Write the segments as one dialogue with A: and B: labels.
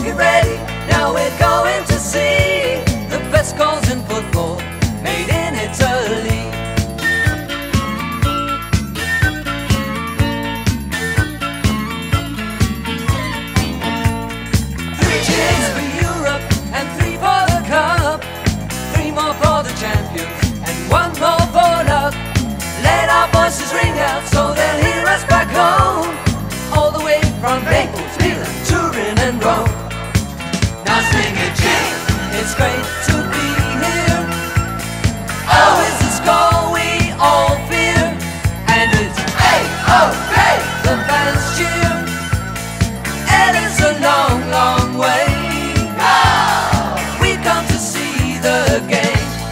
A: get ready, now we're going to see the best goals in football made in Italy. Three cheers for Europe and three for the cup, three more for the champions and one more for luck. Let our voices ring out so they'll hear us back home, all the way from Naples, Milan, Turin and Rome. Now sing it, Jane, it's great to be here. Oh, is the score we all fear, and it's A-O-K, the fans cheer. And it's a long, long way. We've come to see the game.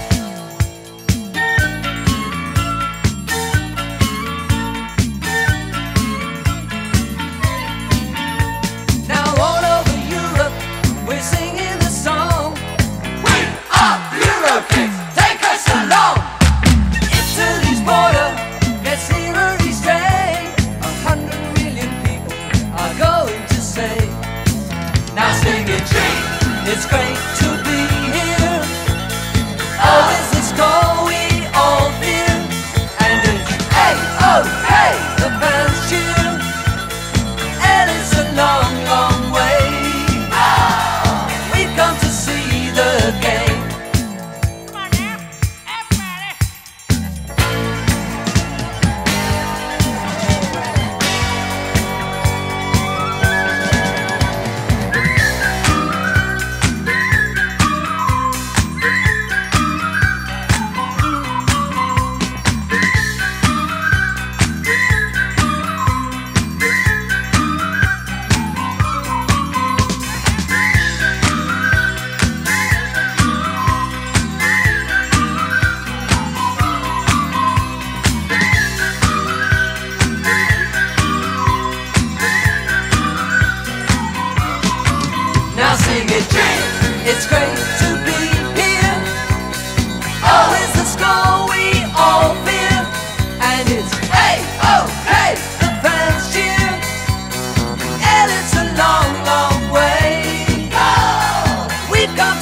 A: It's great to be here. Oh, is the score we all fear, and it's A-O-K, the fans cheer. And it's a long, long way. We've come to see the game. Come on now, everybody. It's great to be here. Oh, is the score we all fear, and it's A-O-K, the fans cheer. And it's a long, long way. We've come